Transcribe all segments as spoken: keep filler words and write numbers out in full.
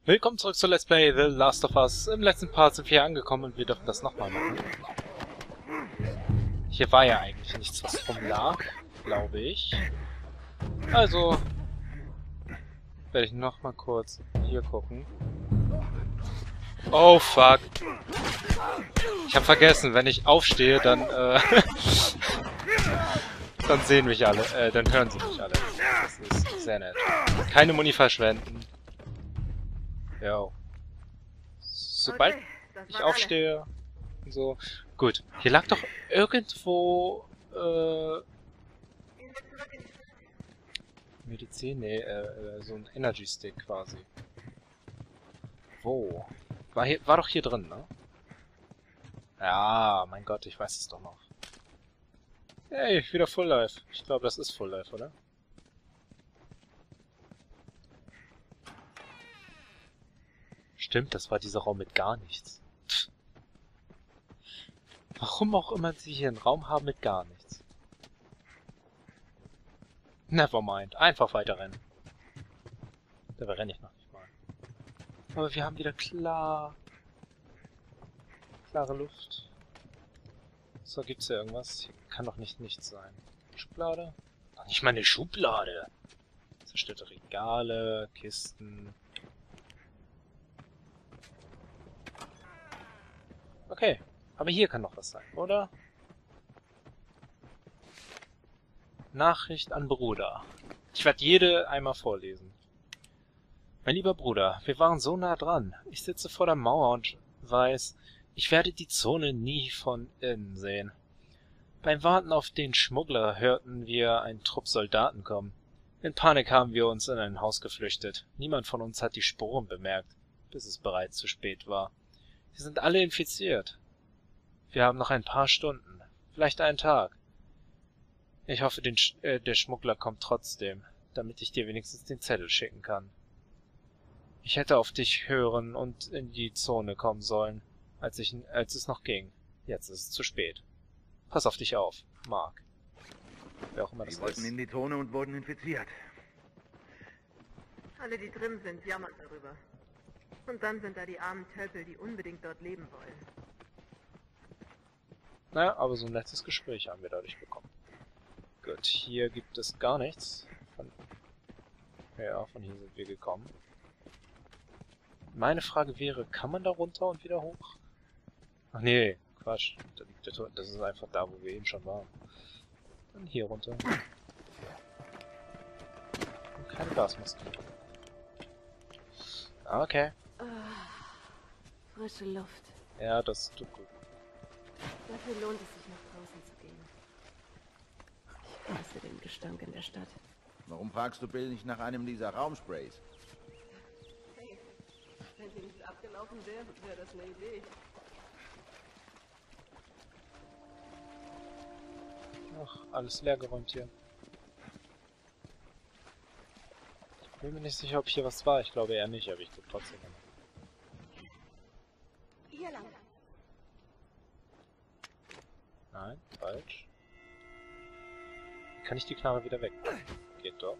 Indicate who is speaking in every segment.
Speaker 1: Willkommen zurück zu Let's Play The Last of Us. Im letzten Part sind wir hier angekommen und wir dürfen das nochmal machen. Hier war ja eigentlich nichts, was rumlag, glaube ich. Also werde ich nochmal kurz hier gucken. Oh fuck. Ich habe vergessen, wenn ich aufstehe, dann äh, dann sehen mich alle, äh, dann hören sie mich alle. Das ist sehr nett. Keine Muni verschwenden. Jo. Sobald
Speaker 2: Okay,
Speaker 1: ich
Speaker 2: waren
Speaker 1: aufstehe und so. Gut. Hier lag doch irgendwo äh, Medizin? Nee, äh, äh, so ein Energy Stick quasi. Wo? War hier, war doch hier drin, ne? Ja, mein Gott, ich weiß es doch noch. Hey, wieder Full Life. Ich glaube, das ist Full Life, oder? Stimmt, das war dieser Raum mit gar nichts. Pff. Warum auch immer sie hier einen Raum haben mit gar nichts. Nevermind. Einfach weiterrennen. Dabei renne ich noch nicht mal. Aber wir haben wieder klar... klare Luft. So, gibt's hier irgendwas? Hier kann doch nicht nichts sein. Schublade? Doch nicht mal eine Schublade! Zerstörte Regale, Kisten... Okay, aber hier kann noch was sein, oder? Nachricht an Bruder. Ich werde jede einmal vorlesen. Mein lieber Bruder, wir waren so nah dran. Ich sitze vor der Mauer und weiß, ich werde die Zone nie von innen sehen. Beim Warten auf den Schmuggler hörten wir einen Trupp Soldaten kommen. In Panik haben wir uns in ein Haus geflüchtet. Niemand von uns hat die Spuren bemerkt, bis es bereits zu spät war. Sie sind alle infiziert. Wir haben noch ein paar Stunden, vielleicht einen Tag. Ich hoffe, den Sch äh, der Schmuggler kommt trotzdem, damit ich dir wenigstens den Zettel schicken kann. Ich hätte auf dich hören und in die Zone kommen sollen, als, ich, als es noch ging. Jetzt ist es zu spät. Pass auf dich auf, Mark. Wer auch immer das
Speaker 3: Sie wollten
Speaker 1: ist.
Speaker 3: in die Zone und wurden infiziert.
Speaker 2: Alle, die drin sind, jammern darüber. Und dann sind da die armen Tölpel, die unbedingt dort leben wollen.
Speaker 1: Naja, aber so ein nettes Gespräch haben wir dadurch bekommen. Gut, hier gibt es gar nichts. Von, ja, von hier sind wir gekommen. Meine Frage wäre, kann man da runter und wieder hoch? Ach nee, Quatsch. Das ist einfach da, wo wir eben schon waren. Dann hier runter. Und keine Gasmaske. Okay.
Speaker 4: Oh, frische Luft.
Speaker 1: Ja, das tut gut.
Speaker 4: Dafür lohnt es sich, nach draußen zu gehen. Ich hasse den Gestank in der Stadt.
Speaker 3: Warum fragst du Bill nicht nach einem dieser Raumsprays?
Speaker 4: Hey, wenn sie nicht abgelaufen wäre, wäre das eine Idee.
Speaker 1: Ach, alles leergeräumt hier. Ich bin mir nicht sicher, ob hier was war. Ich glaube eher nicht, aber ich gucke trotzdem mal.
Speaker 4: Hier lang.
Speaker 1: Nein, falsch. Kann ich die Knarre wieder weg? Geht doch.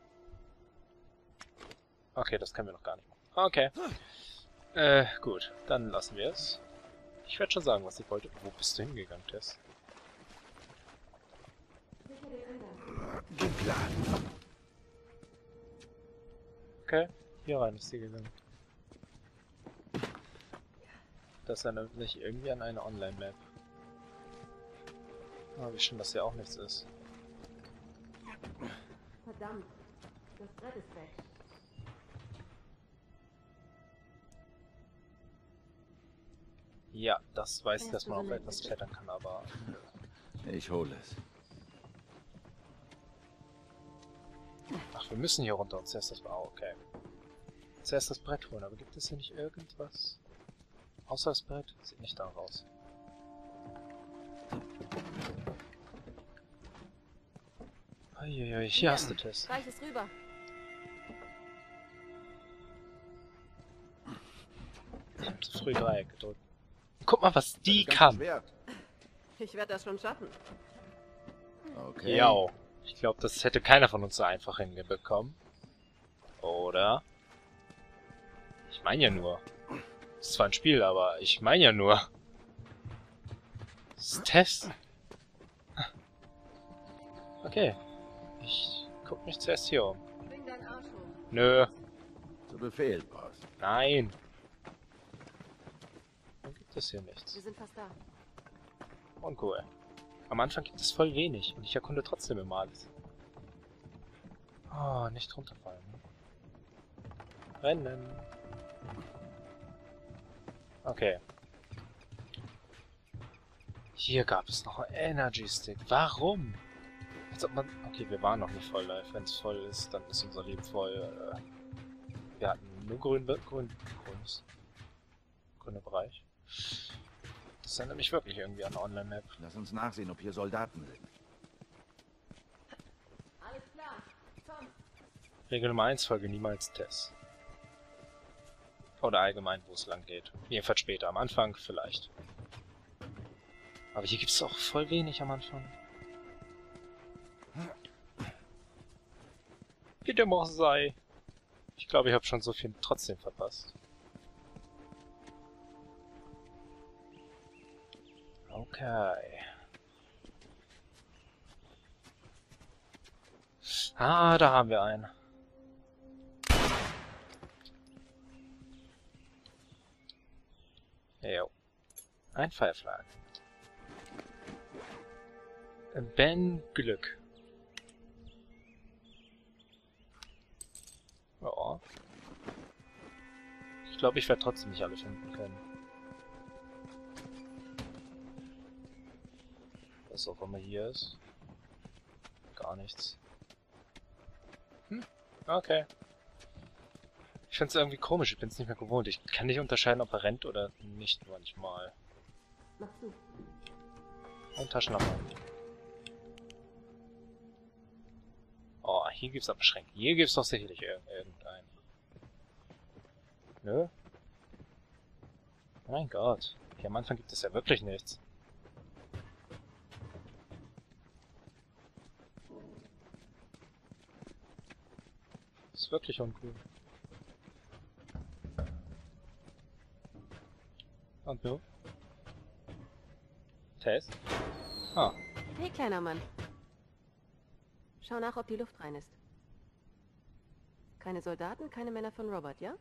Speaker 1: Okay, das können wir noch gar nicht machen. Okay. Äh, gut. Dann lassen wir es. Ich werde schon sagen, was ich wollte. Wo bist du hingegangen, Tess? Okay, hier rein ist sie gegangen. Das erinnert mich irgendwie an eine Online-Map. Ah, wie schön, dass hier auch nichts ist.
Speaker 4: Verdammt, das Brett ist weg.
Speaker 1: Ja, das weiß ich, dass man auf etwas klettern kann, aber...
Speaker 3: Ich hole es.
Speaker 1: Ach, wir müssen hier runter und zuerst das... Ah, okay. Zuerst das Brett holen, aber gibt es hier nicht irgendwas? Außer das Brett? Sieht nicht danach aus. Uiuiui, hier hast du Tess.
Speaker 4: Reich es rüber.
Speaker 1: Ich hab zu früh Dreieck gedrückt. Guck mal, was die
Speaker 3: Das ist ganz
Speaker 1: kann.
Speaker 3: schwer.
Speaker 4: Ich werde das schon schaffen.
Speaker 3: Okay.
Speaker 1: Ja, ich glaube, das hätte keiner von uns so einfach hinbekommen. Oder? Ich meine ja nur. Ist zwar ein Spiel, aber ich meine ja nur. Das ist Test. Okay. Ich guck mich zuerst hier um.
Speaker 4: Bring deinen Arsch hoch.
Speaker 1: Nö.
Speaker 3: Zu Befehl, Boss.
Speaker 1: Nein. Dann gibt es hier nichts.
Speaker 4: Wir sind fast da.
Speaker 1: Uncool. Am Anfang gibt es voll wenig und ich erkunde trotzdem immer alles. Oh, nicht runterfallen. Ne? Rennen. Okay. Hier gab es noch einen Energy Stick. Warum? Als ob man... Okay, wir waren noch nicht voll live. Wenn es voll ist, dann ist unser Leben voll. Äh, wir hatten nur grün, grün, grünes, grüner Bereich. Das erinnert mich wirklich irgendwie an eine Online-Map.
Speaker 3: Lass uns nachsehen, ob hier Soldaten sind.
Speaker 4: Alles klar. Komm.
Speaker 1: Regel Nummer eins, folge niemals Tess. Oder allgemein, wo es lang geht. Jedenfalls später. Am Anfang vielleicht. Aber hier gibt es auch voll wenig am Anfang. Wie dem auch sei. Ich glaube, ich habe schon so viel trotzdem verpasst. Okay. Ah, da haben wir einen. Jo. Ein Firefly. Ben Glück. Ja. Ich glaube, ich werde trotzdem nicht alle finden können. Was auch immer hier ist. Gar nichts. Hm, okay. Ich finde es irgendwie komisch, ich bin es nicht mehr gewohnt. Ich kann nicht unterscheiden, ob er rennt oder nicht manchmal.
Speaker 4: Mach du.
Speaker 1: Und Taschenlampe. Oh, hier gibt's aber Schränke. Hier gibt's doch sicherlich ir irgendeinen. Nö? Mein Gott. Hier am Anfang gibt es ja wirklich nichts. Das ist wirklich uncool. Und du? Tess? Ah.
Speaker 4: Hey, kleiner Mann. Schau nach, ob die Luft rein ist. Keine Soldaten, keine Männer von Robert, ja?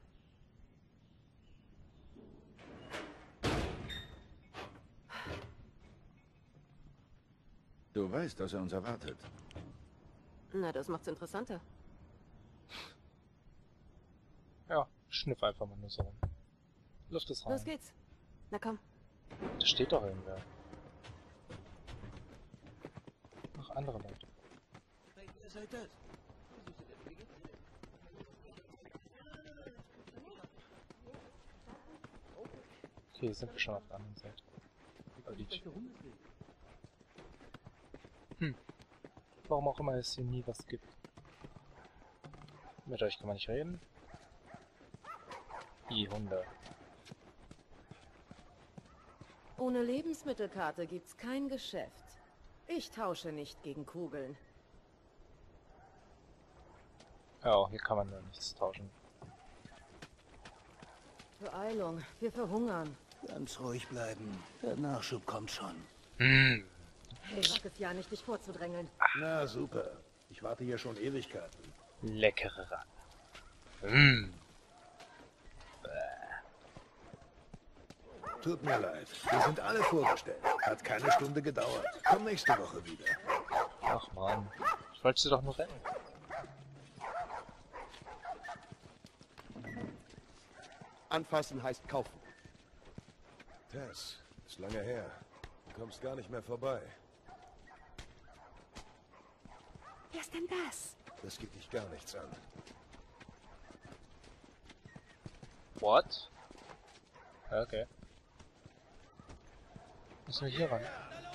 Speaker 3: Du weißt, dass er uns erwartet.
Speaker 4: Na, das macht's interessanter.
Speaker 1: Ja, schniff einfach mal nur so rum. Luft ist rein.
Speaker 4: Los geht's. Na komm.
Speaker 1: Da steht doch irgendwer. Noch andere Leute. Okay, sind wir schon auf der anderen Seite. Also die Tür. Hm. Warum auch immer es hier nie was gibt. Mit euch kann man nicht reden. Die Hunde.
Speaker 5: Ohne Lebensmittelkarte gibt's kein Geschäft. Ich tausche nicht gegen Kugeln.
Speaker 1: Ja, hier kann man nur nichts tauschen.
Speaker 5: Beeilung, wir verhungern.
Speaker 6: Ganz ruhig bleiben. Der Nachschub kommt schon.
Speaker 1: Hm.
Speaker 5: Hey, wag es ja nicht, dich vorzudrängeln.
Speaker 6: Na super. Ich warte hier schon Ewigkeiten.
Speaker 1: Leckere Ratten. Hm.
Speaker 6: Tut mir leid. Wir sind alle vorgestellt. Hat keine Stunde gedauert. Komm nächste Woche wieder.
Speaker 1: Ach man. Ich wollte sie doch nur retten.
Speaker 7: Anfassen heißt kaufen.
Speaker 8: Tess, ist lange her. Du kommst gar nicht mehr vorbei.
Speaker 5: Wer ist denn das?
Speaker 8: Das geht dich gar nichts an.
Speaker 1: What? Okay. Müssen wir hier ran?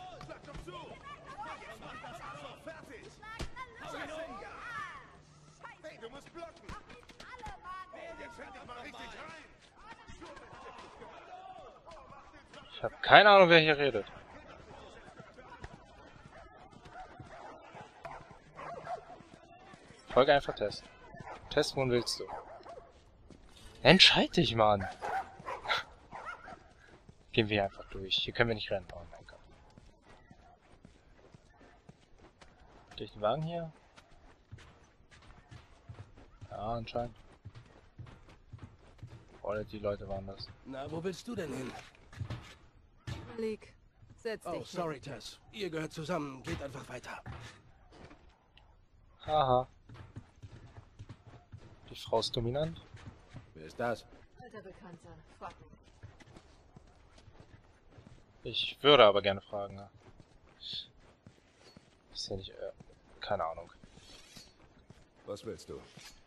Speaker 7: Hey, du musst blocken. Jetzt fällt dich mal richtig rein.
Speaker 1: Ich habe keine Ahnung, wer hier redet. Folge einfach Test. Test, wohin willst du? Entscheid dich, Mann! Gehen wir einfach durch. Hier können wir nicht rennen. Oh mein Gott. Durch den Wagen hier? Ja, anscheinend. Oder die Leute waren das.
Speaker 6: Na, wo willst du denn hin?
Speaker 4: Malik, setz dich
Speaker 6: Oh,
Speaker 4: hin.
Speaker 6: sorry, Tess. Ihr gehört zusammen. Geht einfach weiter.
Speaker 1: Haha. Die Frau ist dominant.
Speaker 3: Wer ist das?
Speaker 4: Alter Bekannter, frag mich.
Speaker 1: Ich würde aber gerne fragen. Ja. Ist ja nicht... Äh, keine Ahnung.
Speaker 8: Was willst du?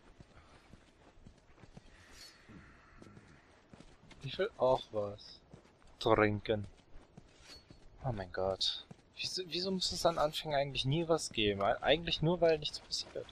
Speaker 1: Ich will auch was trinken. Oh mein Gott. Wieso, wieso muss es an Anfang eigentlich nie was geben? Eigentlich nur, weil nichts passiert.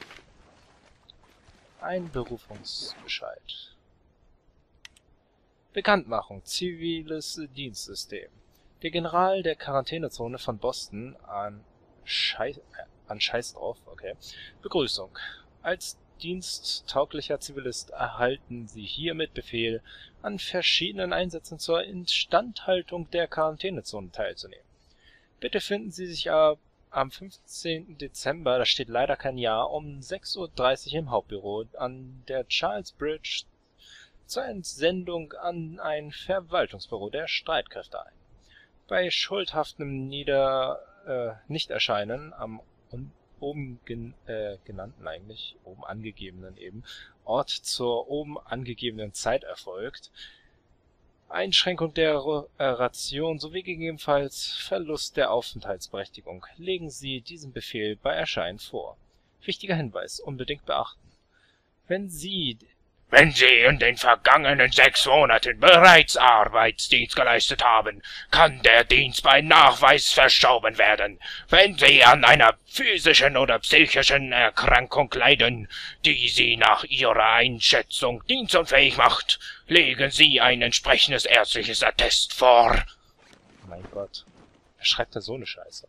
Speaker 1: Ein Berufungsbescheid. Bekanntmachung. Ziviles Dienstsystem. Der General der Quarantänezone von Boston an Scheiß... Äh, an Scheiß drauf, okay. Begrüßung. Als diensttauglicher Zivilist erhalten Sie hiermit Befehl, an verschiedenen Einsätzen zur Instandhaltung der Quarantänezone teilzunehmen. Bitte finden Sie sich ab, am fünfzehnten Dezember, da steht leider kein Jahr, um sechs Uhr dreißig im Hauptbüro an der Charles Bridge zur Entsendung an ein Verwaltungsbüro der Streitkräfte ein. Bei schuldhaftem Nieder... Äh, Nichterscheinen am oben gen, äh, genannten eigentlich, oben angegebenen eben, Ort zur oben angegebenen Zeit erfolgt, Einschränkung der äh, Ration sowie gegebenenfalls Verlust der Aufenthaltsberechtigung. Legen Sie diesen Befehl bei Erscheinen vor. Wichtiger Hinweis, unbedingt beachten. Wenn Sie... Wenn Sie in den vergangenen sechs Monaten bereits Arbeitsdienst geleistet haben, kann der Dienst bei Nachweis verschoben werden. Wenn Sie an einer physischen oder psychischen Erkrankung leiden, die Sie nach Ihrer Einschätzung dienstunfähig macht, legen Sie ein entsprechendes ärztliches Attest vor. Mein Gott. Wer schreibt da so eine Scheiße?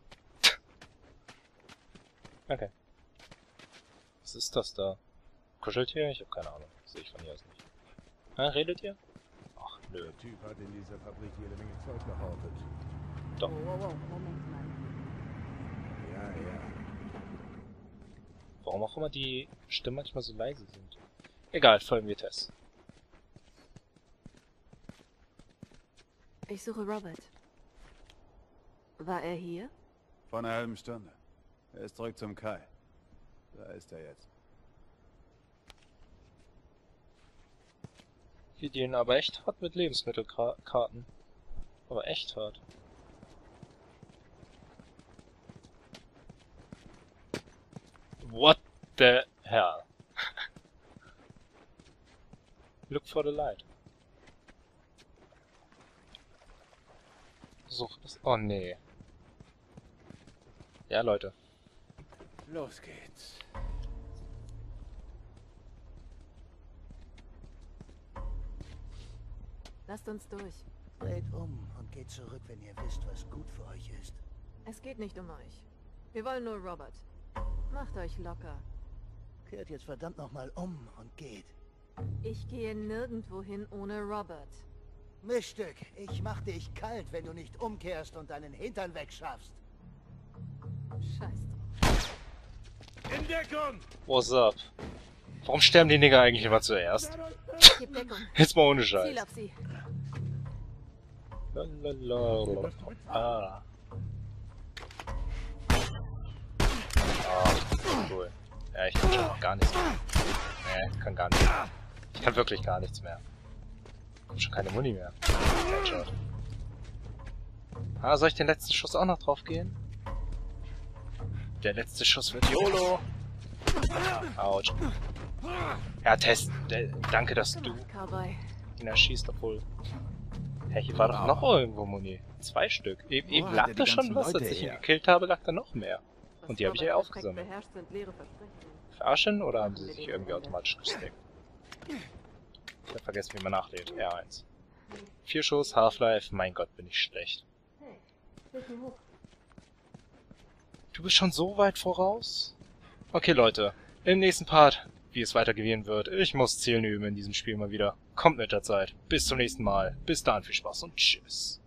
Speaker 1: Okay. Was ist das da? Kuscheltier? Ich habe keine Ahnung. Sehe ich von hier aus nicht. Ah, redet ihr? Ach, nö.
Speaker 8: Der Typ hat in dieser Fabrik jede Menge Zeug gehortet.
Speaker 1: Doch.
Speaker 4: Wow, wow, wow, Moment mal.
Speaker 8: Ja, ja.
Speaker 1: Warum auch immer die Stimmen manchmal so leise sind. Egal, folgen wir Tess.
Speaker 4: Ich suche Robert. War er hier?
Speaker 3: Vor einer halben Stunde. Er ist zurück zum Kai. Da ist er jetzt.
Speaker 1: Wir dienen aber echt hart mit Lebensmittelkarten. Aber echt hart. What the hell? Look for the light. Such das... Oh nee. Ja, Leute.
Speaker 6: Los geht's.
Speaker 4: Lasst uns durch.
Speaker 9: Dreht um und geht zurück, wenn ihr wisst, was gut für euch ist.
Speaker 4: Es geht nicht um euch. Wir wollen nur Robert. Macht euch locker.
Speaker 9: Kehrt jetzt verdammt nochmal um und geht.
Speaker 4: Ich gehe nirgendwo hin ohne Robert.
Speaker 9: Mischstück, ich mach dich kalt, wenn du nicht umkehrst und deinen Hintern wegschaffst.
Speaker 4: Scheiß drauf.
Speaker 6: In Deckung!
Speaker 1: What's up? Warum sterben die Nigger eigentlich immer zuerst?
Speaker 4: Gib Deckung.
Speaker 1: Jetzt mal ohne
Speaker 4: Ziel
Speaker 1: Scheiß.
Speaker 4: auf sie.
Speaker 1: Lalalala. Ah. Ah, cool. Ja, ich kann schon noch gar nichts mehr. Nee, ich kann gar nichts mehr. Ich kann wirklich gar nichts mehr. Kommt schon keine Muni mehr. Headshot. Ah, soll ich den letzten Schuss auch noch drauf gehen? Der letzte Schuss wird YOLO. Autsch. Ja, Tess, äh, danke, dass du
Speaker 4: Cowboy.
Speaker 1: ihn erschießt, obwohl... Hä, hier war doch noch irgendwo Muni. Zwei Stück. Eben, eben lag da schon was, als ich ihn gekillt habe, lag da noch mehr. Und die habe ich ja aufgesammelt.
Speaker 4: Beherrscht, sind leere Versprechen.
Speaker 1: Verarschen oder haben sie sich irgendwie automatisch gesteckt? Ich hab vergessen, wie man nachlädt. R eins. Vier Schuss, Half-Life, mein Gott, bin ich schlecht. Du bist schon so weit voraus? Okay, Leute. Im nächsten Part wie es weitergehen wird. Ich muss Zielen üben in diesem Spiel mal wieder. Kommt mit der Zeit. Bis zum nächsten Mal. Bis dahin viel Spaß und tschüss.